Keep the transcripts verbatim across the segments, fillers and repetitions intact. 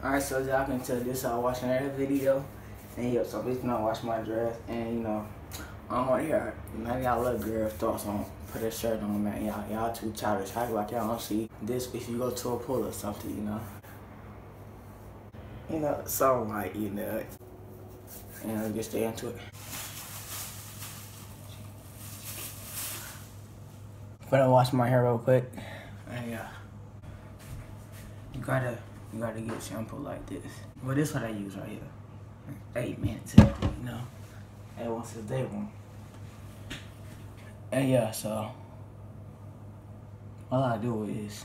Alright, so as y'all can tell, this I watching that video. And yeah, so basically I wash my dress. And you know, I don't want to hear none of y'all little girls thoughts on put a shirt on, man. Y'all y'all too childish. I like y'all don't see this if you go to a pool or something, you know. You know, so like, you know. And let's get straight into it. Gonna wash my hair real quick. And yeah. You gotta you gotta get shampoo like this. Well, this is what I use right here. Eight minutes, you know. Eight once a day one. And yeah, so all I do is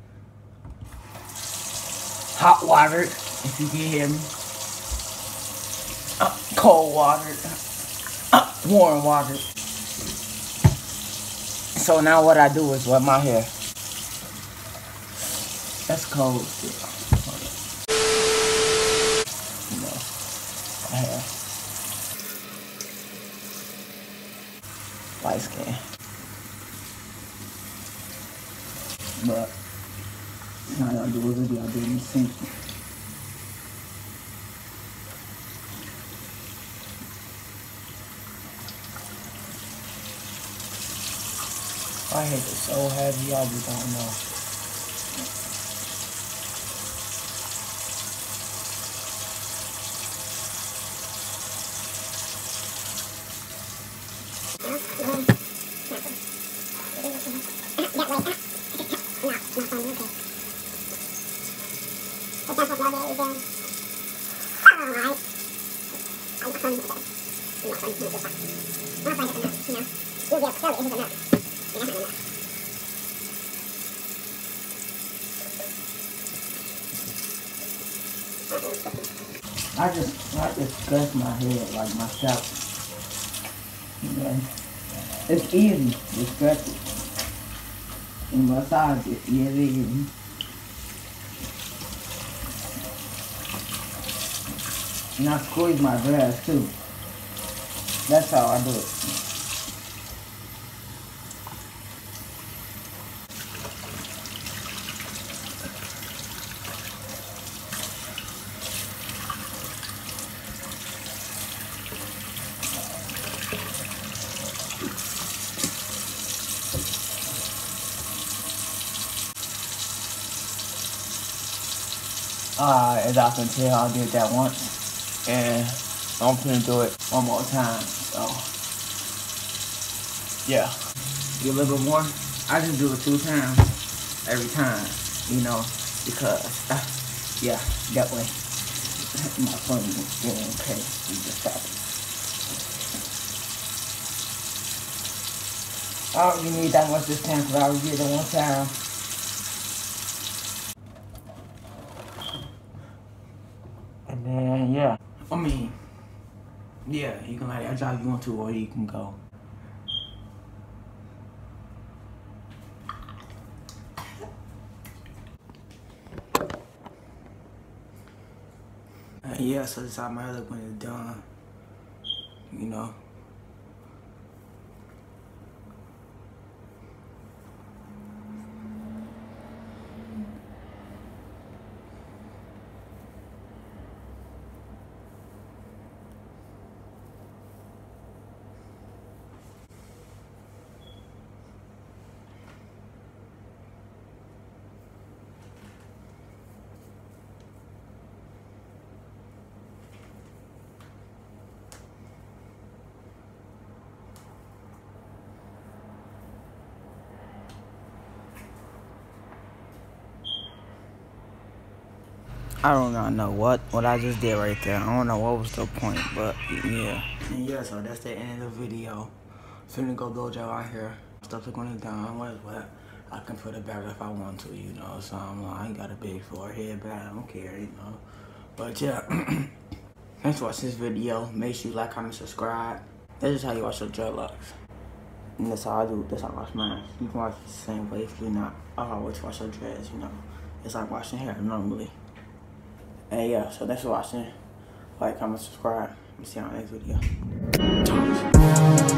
hot water, if you can hear me. Uh, cold water. Uh, warm water. So now what I do is wet my hair. That's cold still. You know, my hair. Light skin. But now y'all do a video, I do in the sink. I hate it so heavy, I just don't know. I just, I just scratch my head like my scalp. Okay. It's easy to scratch it. And massage it, yeah, it is. And I squeeze my grass too. That's how I do it. Uh, as I can tell, I did that once, and I'm gonna do it one more time, so, yeah. Get a little bit more. I just do it two times, every time, you know, because, uh, yeah, that way, my phone is doing okay, you just stop it. I don't really need that much this time, because I already did it one time. And then, yeah. I mean, yeah, you can like that job you want to, or you can go. Uh, yeah, so this is how my hair look when it's done. You know. I do not know what what I just did right there. I don't know what was the point, but yeah. And yeah, so that's the end of the video. Finna go blow job out here. Stuff is going down. What is what? I can put it back if I want to, you know. So I'm like, I ain't got a big forehead, but I don't care, you know. But yeah, thanks for watching this video. Make sure you like, comment, subscribe. That's just how you wash your dreadlocks. And that's how I do. That's how I wash mine. You can wash it the same way if you're not. I always wash your dreads, you know. It's like washing hair normally. And yeah, so thanks for watching. Like, comment, subscribe. See you on the next video.